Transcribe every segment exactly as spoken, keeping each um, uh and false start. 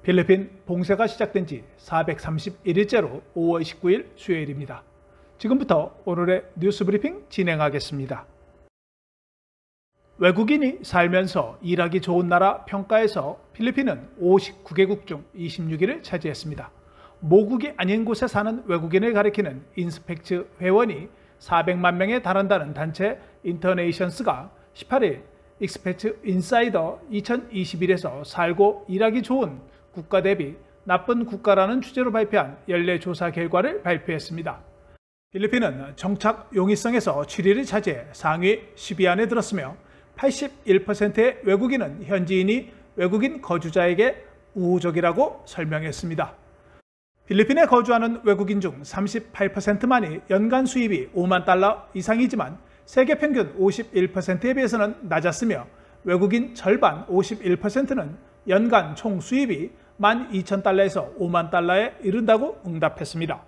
필리핀 봉쇄가 시작된 지 사백삼십일 일째로 오월 십구일 수요일입니다. 지금부터 오늘의 뉴스 브리핑 진행하겠습니다. 외국인이 살면서 일하기 좋은 나라 평가에서 필리핀은 오십구 개국 중 이십육 위를 차지했습니다. 모국이 아닌 곳에 사는 외국인을 가리키는 인스펙트 회원이 사백만 명에 달한다는 단체 인터네이션스가 십팔 일 익스패트 인사이더 이천이십일에서 살고 일하기 좋은 국가 대비 나쁜 국가라는 주제로 발표한 연례 조사 결과를 발표했습니다. 필리핀은 정착 용이성에서 칠 위를 차지해 상위 십 위 안에 들었으며 팔십일 퍼센트의 외국인은 현지인이 외국인 거주자에게 우호적이라고 설명했습니다. 필리핀에 거주하는 외국인 중 삼십팔 퍼센트만이 연간 수입이 오만 달러 이상이지만 세계 평균 오십일 퍼센트에 비해서는 낮았으며 외국인 절반 오십일 퍼센트는 연간 총 수입이 만 이천 달러에서 오만 달러에 이른다고 응답했습니다.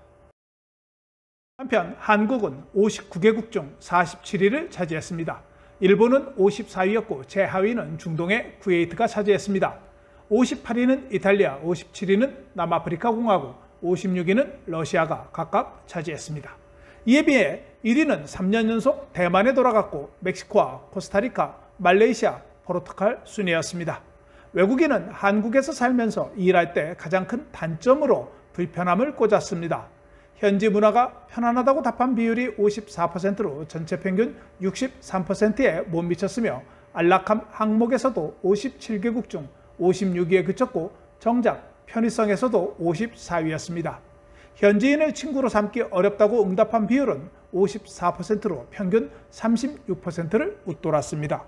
한편 한국은 오십구 개국 중 사십칠 위를 차지했습니다. 일본은 오십사 위였고 제하위는 중동의 쿠웨이트가 차지했습니다. 오십팔 위는 이탈리아, 오십칠 위는 남아프리카 공화국, 오십육 위는 러시아가 각각 차지했습니다. 이에 비해 일 위는 삼 년 연속 대만에 돌아갔고 멕시코와 코스타리카, 말레이시아, 포르투갈 순이었습니다. 외국인은 한국에서 살면서 일할 때 가장 큰 단점으로 불편함을 꽂았습니다. 현지 문화가 편안하다고 답한 비율이 오십사 퍼센트로 전체 평균 육십삼 퍼센트에 못 미쳤으며 안락함 항목에서도 오십칠 개국 중 오십육 위에 그쳤고 정작 편의성에서도 오십사 위였습니다. 현지인을 친구로 삼기 어렵다고 응답한 비율은 오십사 퍼센트로 평균 삼십육 퍼센트를 웃돌았습니다.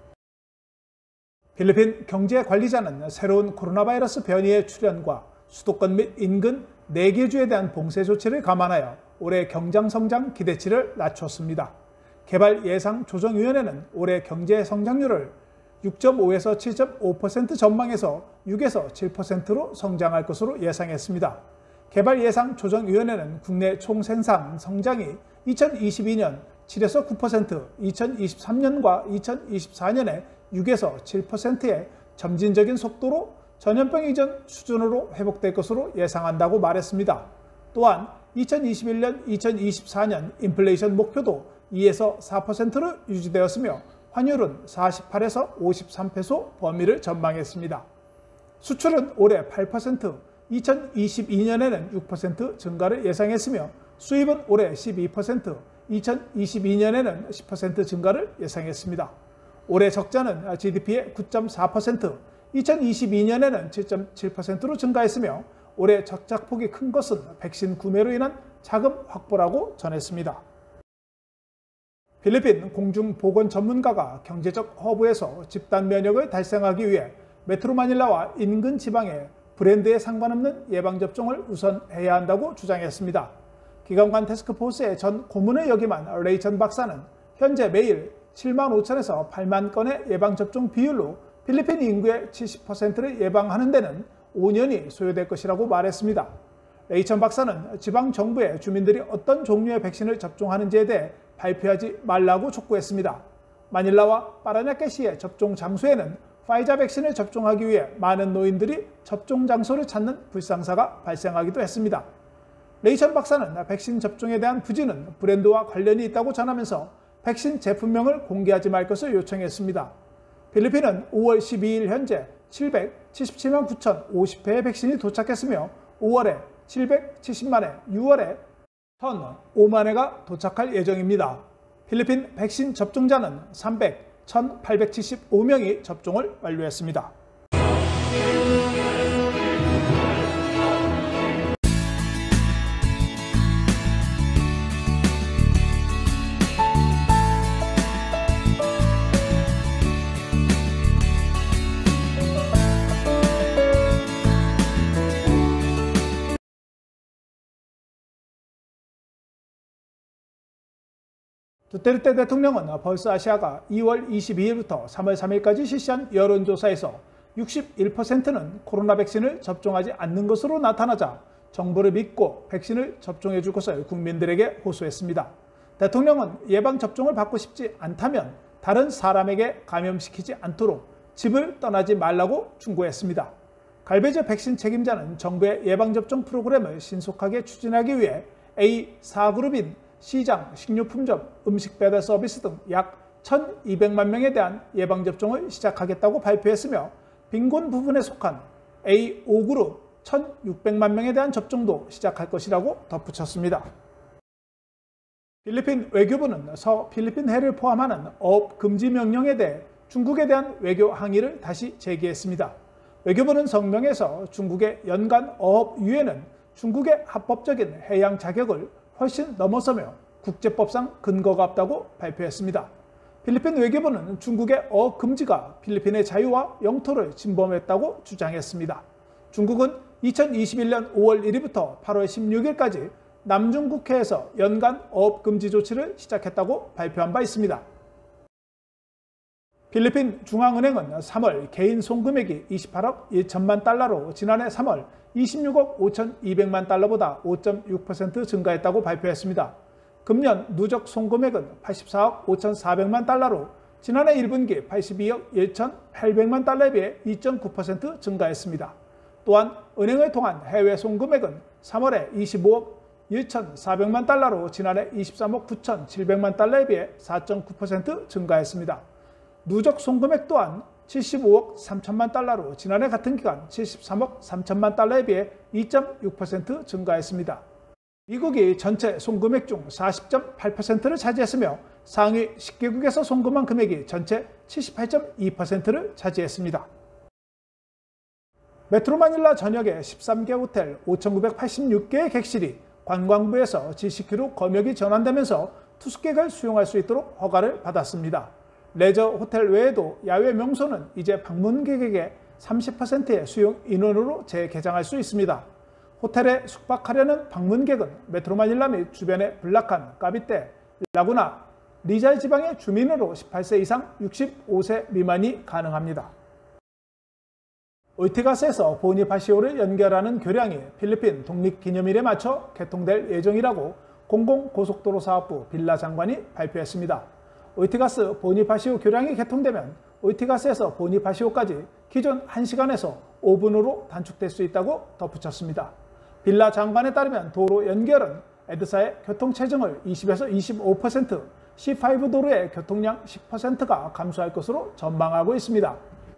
필리핀 경제관리자는 새로운 코로나 바이러스 변이의 출현과 수도권 및 인근 네 개 주에 대한 봉쇄 조치를 감안하여 올해 경장 성장 기대치를 낮췄습니다. 개발예상조정위원회는 올해 경제 성장률을 육 점 오에서 칠 점 오 퍼센트 전망해서 육에서 칠 퍼센트로 성장할 것으로 예상했습니다. 개발예상조정위원회는 국내 총생산 성장이 이천이십이 년 칠에서 구 퍼센트, 이천이십삼 년과 이천이십사 년에 육에서 칠 퍼센트의 점진적인 속도로 전염병 이전 수준으로 회복될 것으로 예상한다고 말했습니다. 또한 이천이십일 년, 이천이십사 년 인플레이션 목표도 이에서 사 퍼센트로 유지되었으며 환율은 사십팔에서 오십삼 페소 범위를 전망했습니다. 수출은 올해 팔 퍼센트, 이천이십이 년에는 육 퍼센트 증가를 예상했으며 수입은 올해 십이 퍼센트, 이천이십이 년에는 십 퍼센트 증가를 예상했습니다. 올해 적자는 지디피의 구 점 사 퍼센트, 이천이십이 년에는 칠 점 칠 퍼센트로 증가했으며 올해 적자폭이 큰 것은 백신 구매로 인한 자금 확보라고 전했습니다. 필리핀 공중보건 전문가가 경제적 허브에서 집단 면역을 달성하기 위해 메트로 마닐라와 인근 지방에 브랜드에 상관없는 예방접종을 우선 해야 한다고 주장했습니다. 기관관 태스크포스의 전 고문을 역임한 레이천 박사는 현재 매일 칠만 오천에서 팔만 건의 예방접종 비율로 필리핀 인구의 칠십 퍼센트를 예방하는 데는 오 년이 소요될 것이라고 말했습니다. 레이천 박사는 지방정부에 주민들이 어떤 종류의 백신을 접종하는지에 대해 발표하지 말라고 촉구했습니다. 마닐라와 파라냐케시의 접종 장소에는 파이자 백신을 접종하기 위해 많은 노인들이 접종 장소를 찾는 불상사가 발생하기도 했습니다. 레이천 박사는 백신 접종에 대한 부진은 브랜드와 관련이 있다고 전하면서 백신 제품명을 공개하지 말 것을 요청했습니다. 필리핀은 오월 십이일 현재 칠백칠십칠만 구천오십 회의 백신이 도착했으며 오월에 칠백칠십만 회, 유월에 천오만 회가 도착할 예정입니다. 필리핀 백신 접종자는 삼백, 천팔백칠십오 명이 접종을 완료했습니다. 두테르테 대통령은 벌스 아시아가 이월 이십이일부터 삼월 삼일까지 실시한 여론조사에서 육십일 퍼센트는 코로나 백신을 접종하지 않는 것으로 나타나자 정부를 믿고 백신을 접종해 줄 것을 국민들에게 호소했습니다. 대통령은 예방접종을 받고 싶지 않다면 다른 사람에게 감염시키지 않도록 집을 떠나지 말라고 충고했습니다. 갈베즈 백신 책임자는 정부의 예방접종 프로그램을 신속하게 추진하기 위해 에이 사 그룹인 시장, 식료품점, 음식배달 서비스 등 약 천이백만 명에 대한 예방접종을 시작하겠다고 발표했으며 빈곤 부분에 속한 에이 오 그룹 천육백만 명에 대한 접종도 시작할 것이라고 덧붙였습니다. 필리핀 외교부는 서 필리핀해를 포함하는 어업 금지 명령에 대해 중국에 대한 외교 항의를 다시 제기했습니다. 외교부는 성명에서 중국의 연간 어업 유해는 중국의 합법적인 해양 자격을 훨씬 넘어서며 국제법상 근거가 없다고 발표했습니다. 필리핀 외교부는 중국의 어업 금지가 필리핀의 자유와 영토를 침범했다고 주장했습니다. 중국은 이천이십일 년 오월 일일부터 팔월 십육일까지 남중국해에서 연간 어업 금지 조치를 시작했다고 발표한 바 있습니다. 필리핀 중앙은행은 삼월 개인 송금액이 이십팔억 천만 달러로 지난해 삼월 이십육억 오천이백만 달러보다 오 점 육 퍼센트 증가했다고 발표했습니다. 금년 누적 송금액은 팔십사억 오천사백만 달러로 지난해 일 분기 팔십이억 천팔백만 달러에 비해 이 점 구 퍼센트 증가했습니다. 또한 은행을 통한 해외 송금액은 삼월에 이십오억 천사백만 달러로 지난해 이십삼억 구천칠백만 달러에 비해 사 점 구 퍼센트 증가했습니다. 누적 송금액 또한 칠십오억 삼천만 달러로 지난해 같은 기간 칠십삼억 삼천만 달러에 비해 이 점 육 퍼센트 증가했습니다. 미국이 전체 송금액 중 사십 점 팔 퍼센트를 차지했으며 상위 십 개국에서 송금한 금액이 전체 칠십팔 점 이 퍼센트를 차지했습니다. 메트로 마닐라 전역의 십삼 개 호텔 오천구백팔십육 개의 객실이 관광부에서 지시키로 검역이 전환되면서 투숙객을 수용할 수 있도록 허가를 받았습니다. 레저 호텔 외에도 야외 명소는 이제 방문객에게 삼십 퍼센트의 수용 인원으로 재개장할 수 있습니다. 호텔에 숙박하려는 방문객은 메트로 마닐라 및 주변의 블라칸, 까비떼, 라구나, 리잘 지방의 주민으로 십팔 세 이상 육십오 세 미만이 가능합니다. 오이티가스에서 보니파시오를 연결하는 교량이 필리핀 독립기념일에 맞춰 개통될 예정이라고 공공고속도로사업부 빌라 장관이 발표했습니다. 오이티가스 보니파시오 교량이 개통되면 오이티가스에서 보니파시오까지 기존 한 시간에서 오 분으로 단축될 수 있다고 덧붙였습니다. 빌라 장관에 따르면 도로 연결은 에드사의 교통체증을 이십에서 이십오 퍼센트, 씨 파이브 도로의 교통량 십 퍼센트가 감소할 것으로 전망하고 있습니다.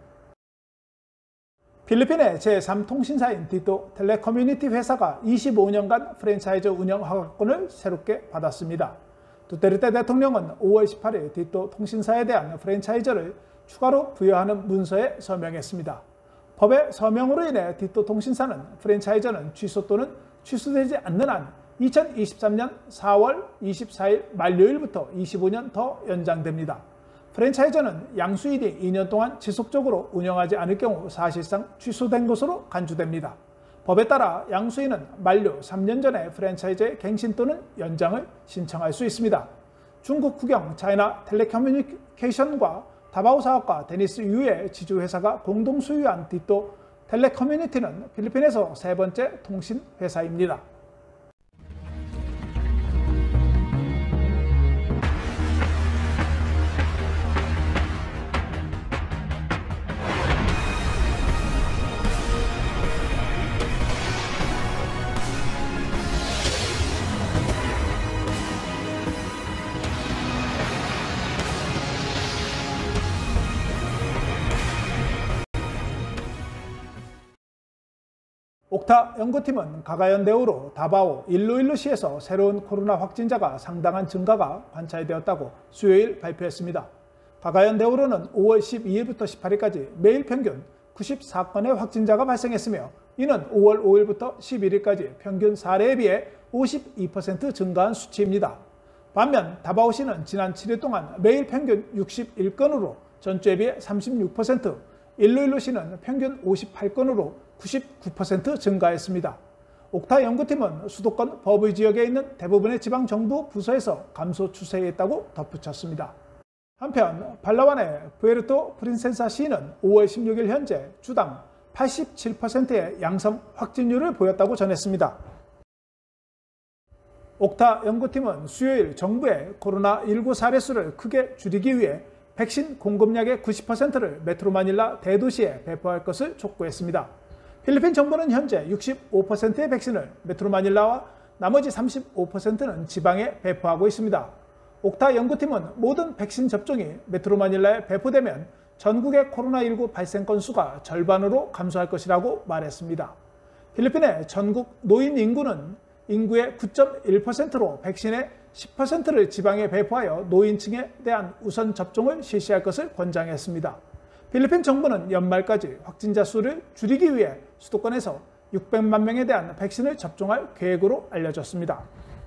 필리핀의 제삼 통신사인 디또 텔레커뮤니티 회사가 이십오 년간 프랜차이즈 운영 허가권을 새롭게 받았습니다. 두테르테 대통령은 오월 십팔일 디또 통신사에 대한 프랜차이즈를 추가로 부여하는 문서에 서명했습니다. 법의 서명으로 인해 디또 통신사는 프랜차이즈는 취소 또는 취소되지 않는 한 이천이십삼 년 사월 이십사일 만료일부터 이십오 년 더 연장됩니다. 프랜차이즈는 양수인이 이 년 동안 지속적으로 운영하지 않을 경우 사실상 취소된 것으로 간주됩니다. 법에 따라 양수인은 만료 삼 년 전에 프랜차이즈의 갱신 또는 연장을 신청할 수 있습니다. 중국 국영 차이나 텔레커뮤니케이션과 다바오 사업가 데니스 유의 지주회사가 공동 소유한 디또 텔레커뮤니티는 필리핀에서 세 번째 통신 회사입니다. 옥타 연구팀은 가가연대우로 다바오 일루일루시에서 새로운 코로나 확진자가 상당한 증가가 관찰되었다고 수요일 발표했습니다. 가가연대우로는 오월 십이일부터 십팔일까지 매일 평균 구십사 건의 확진자가 발생했으며 이는 오월 오일부터 십일일까지 평균 사례에 비해 오십이 퍼센트 증가한 수치입니다. 반면 다바오시는 지난 칠일 동안 매일 평균 육십일 건으로 전주에 비해 삼십육 퍼센트, 일루일루시는 평균 오십팔 건으로 구십구 퍼센트 증가했습니다. 옥타 연구팀은 수도권 버브이 지역에 있는 대부분의 지방정부 부서에서 감소 추세에 있다고 덧붙였습니다. 한편 팔라완의 푸에르토 프린세사 시는 오월 십육일 현재 주당 팔십칠 퍼센트의 양성 확진율을 보였다고 전했습니다. 옥타 연구팀은 수요일 정부의 코로나 십구 사례 수를 크게 줄이기 위해 백신 공급량의 구십 퍼센트를 메트로 마닐라 대도시에 배포할 것을 촉구했습니다. 필리핀 정부는 현재 육십오 퍼센트의 백신을 메트로 마닐라와 나머지 삼십오 퍼센트는 지방에 배포하고 있습니다. 옥타 연구팀은 모든 백신 접종이 메트로 마닐라에 배포되면 전국의 코로나십구 발생 건수가 절반으로 감소할 것이라고 말했습니다. 필리핀의 전국 노인 인구는 인구의 구 점 일 퍼센트로 백신의 십 퍼센트를 지방에 배포하여 노인층에 대한 우선 접종을 실시할 것을 권장했습니다. 필리핀 정부는 연말까지 확진자 수를 줄이기 위해 수도권에서 육백만 명에 대한 백신을 접종할 계획으로 알려졌습니다.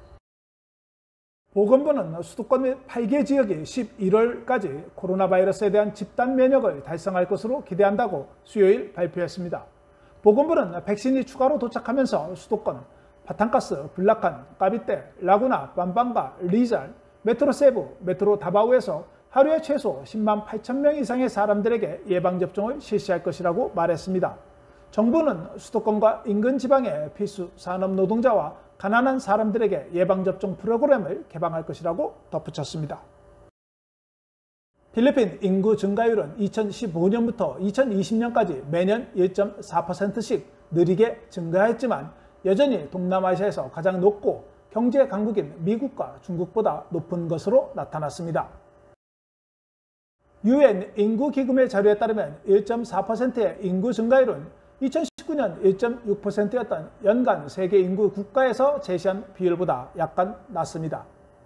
보건부는 수도권 및 팔 개 지역이 십일월까지 코로나 바이러스에 대한 집단 면역을 달성할 것으로 기대한다고 수요일 발표했습니다. 보건부는 백신이 추가로 도착하면서 수도권, 바탕가스, 블라칸, 까비떼, 라구나, 빰빵가, 리잘, 메트로 세부, 메트로 다바오에서 하루에 최소 십만 팔천 명 이상의 사람들에게 예방접종을 실시할 것이라고 말했습니다. 정부는 수도권과 인근 지방의 필수 산업 노동자와 가난한 사람들에게 예방접종 프로그램을 개방할 것이라고 덧붙였습니다. 필리핀 인구 증가율은 이천십오 년부터 이천이십 년까지 매년 일 점 사 퍼센트씩 느리게 증가했지만 여전히 동남아시아에서 가장 높고 경제 강국인 미국과 중국보다 높은 것으로 나타났습니다. 유엔 인구기금의 자료에 따르면 일 점 사 퍼센트의 인구 증가율은 이천십구 년 일 점 육 퍼센트였던 연간 세계 인구 국가에서 제시한 비율보다 약간 낮습니다.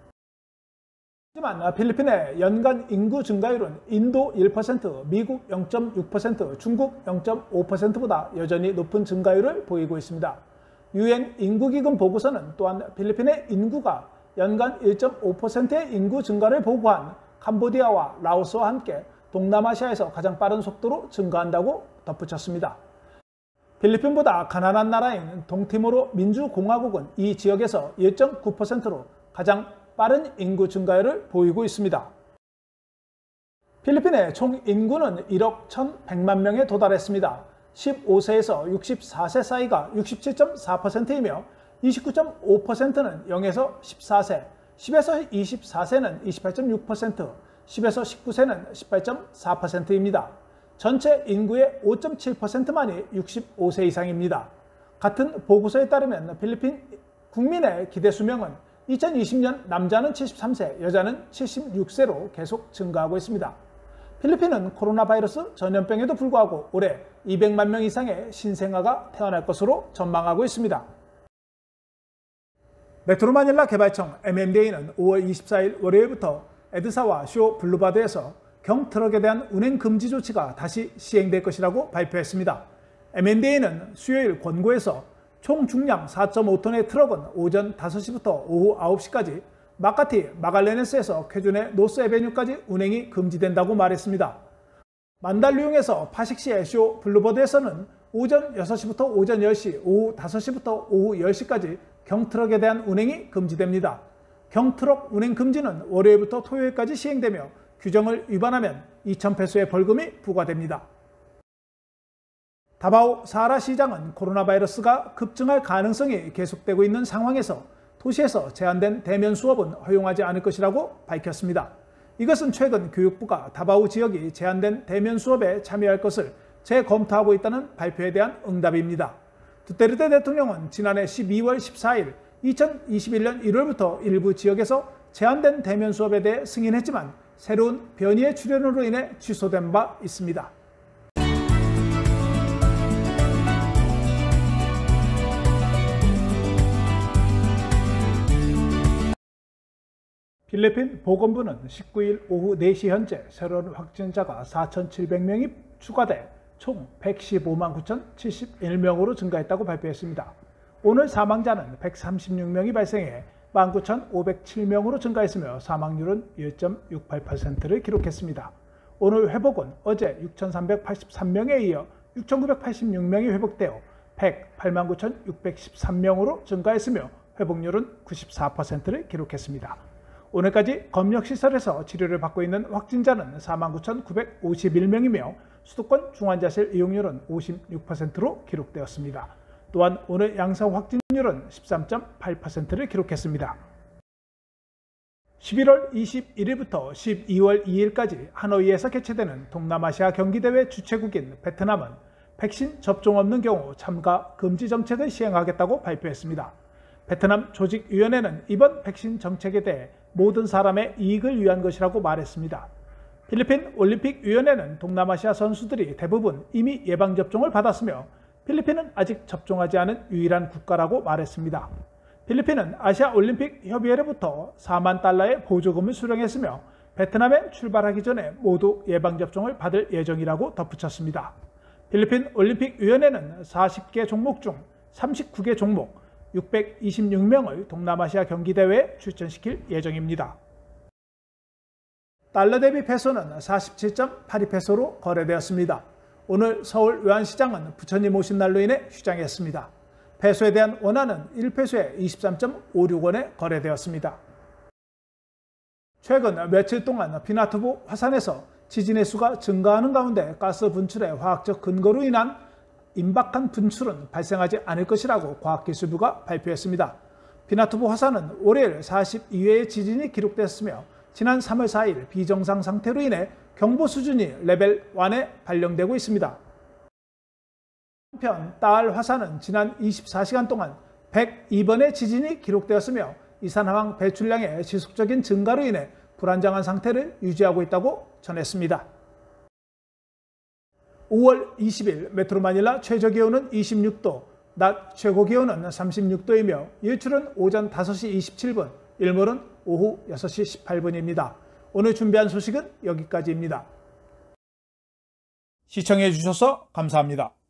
하지만 필리핀의 연간 인구 증가율은 인도 일 퍼센트, 미국 영 점 육 퍼센트, 중국 영 점 오 퍼센트보다 여전히 높은 증가율을 보이고 있습니다. 유엔 인구기금 보고서는 또한 필리핀의 인구가 연간 일 점 오 퍼센트의 인구 증가를 보고한 캄보디아와 라오스와 함께 동남아시아에서 가장 빠른 속도로 증가한다고 덧붙였습니다. 필리핀보다 가난한 나라인 동티모르 민주공화국은 이 지역에서 일 점 구 퍼센트로 가장 빠른 인구 증가율을 보이고 있습니다. 필리핀의 총 인구는 일억 천백만 명에 도달했습니다. 십오 세에서 육십사 세 사이가 육십칠 점 사 퍼센트이며 이십구 점 오 퍼센트는 영에서 십사 세, 십에서 이십사 세는 이십팔 점 육 퍼센트, 십에서 십구 세는 십팔 점 사 퍼센트입니다. 전체 인구의 오 점 칠 퍼센트만이 육십오 세 이상입니다. 같은 보고서에 따르면 필리핀 국민의 기대 수명은 이천이십 년 남자는 칠십삼 세, 여자는 칠십육 세로 계속 증가하고 있습니다. 필리핀은 코로나 바이러스 전염병에도 불구하고 올해 이백만 명 이상의 신생아가 태어날 것으로 전망하고 있습니다. 메트로 마닐라 개발청 엠엠디에이는 오월 이십사일 월요일부터 에드사와 쇼 블루바드에서 경트럭에 대한 운행 금지 조치가 다시 시행될 것이라고 발표했습니다. 엠엠디에이는 수요일 권고에서 총 중량 사 점 오 톤의 트럭은 오전 다섯 시부터 오후 아홉 시까지 마카티, 마갈레네스에서 쾌준의 노스 에베뉴까지 운행이 금지된다고 말했습니다. 만달리옹에서 파식시의 쇼 블루버드에서는 오전 여섯 시부터 오전 열 시, 오후 다섯 시부터 오후 열 시까지 경트럭에 대한 운행이 금지됩니다. 경트럭 운행 금지는 월요일부터 토요일까지 시행되며 규정을 위반하면 이천 페소의 벌금이 부과됩니다. 다바오 사하라 시장은 코로나 바이러스가 급증할 가능성이 계속되고 있는 상황에서 도시에서 제한된 대면 수업은 허용하지 않을 것이라고 밝혔습니다. 이것은 최근 교육부가 다바오 지역이 제한된 대면 수업에 참여할 것을 재검토하고 있다는 발표에 대한 응답입니다. 두테르테 대통령은 지난해 십이월 십사일 이천이십일 년 일월부터 일부 지역에서 제한된 대면 수업에 대해 승인했지만 새로운 변이의 출현으로 인해 취소된 바 있습니다. 필리핀 보건부는 십구일 오후 네 시 현재 새로운 확진자가 사천칠백 명이 추가돼 총 백십오만 구천칠십일 명으로 증가했다고 발표했습니다. 오늘 사망자는 백삼십육 명이 발생해 만 구천오백칠 명으로 증가했으며 사망률은 일 점 육팔 퍼센트를 기록했습니다. 오늘 회복은 어제 육천삼백팔십삼 명에 이어 육천구백팔십육 명이 회복되어 백팔만 구천육백십삼 명으로 증가했으며 회복률은 구십사 퍼센트를 기록했습니다. 오늘까지 검역시설에서 치료를 받고 있는 확진자는 사만 구천구백오십일 명이며 수도권 중환자실 이용률은 오십육 퍼센트로 기록되었습니다. 또한 오늘 양성 확진율은 십삼 점 팔 퍼센트를 기록했습니다. 십일월 이십일일부터 십이월 이일까지 하노이에서 개최되는 동남아시아 경기대회 주최국인 베트남은 백신 접종 없는 경우 참가 금지 정책을 시행하겠다고 발표했습니다. 베트남 조직위원회는 이번 백신 정책에 대해 모든 사람의 이익을 위한 것이라고 말했습니다. 필리핀 올림픽위원회는 동남아시아 선수들이 대부분 이미 예방접종을 받았으며 필리핀은 아직 접종하지 않은 유일한 국가라고 말했습니다. 필리핀은 아시아올림픽협의회로부터 사만 달러의 보조금을 수령했으며 베트남에 출발하기 전에 모두 예방접종을 받을 예정이라고 덧붙였습니다. 필리핀 올림픽위원회는 사십 개 종목 중 삼십구 개 종목 육백이십육 명을 동남아시아 경기대회에 출전시킬 예정입니다. 달러 대비 페소는 사십칠 점 팔이 페소로 거래되었습니다. 오늘 서울 외환시장은 부처님 오신 날로 인해 휴장했습니다. 페소에 대한 원화는 일 페소에 이십삼 점 오육 원에 거래되었습니다. 최근 며칠 동안 피나투보 화산에서 지진의 수가 증가하는 가운데 가스 분출의 화학적 근거로 인한 임박한 분출은 발생하지 않을 것이라고 과학기술부가 발표했습니다. 피나투보 화산은 월요일 사십이 회의 지진이 기록됐으며 지난 삼월 사일 비정상 상태로 인해 경보 수준이 레벨 일에 발령되고 있습니다. 한편 따알 화산은 지난 이십사 시간 동안 백이 번의 지진이 기록되었으며 이산화황 배출량의 지속적인 증가로 인해 불안정한 상태를 유지하고 있다고 전했습니다. 오월 이십일 메트로 마닐라 최저기온은 이십육 도, 낮 최고기온은 삼십육 도이며 일출은 오전 다섯 시 이십칠 분, 일몰은 오후 여섯 시 십팔 분입니다. 오늘 준비한 소식은 여기까지입니다. 시청해 주셔서 감사합니다.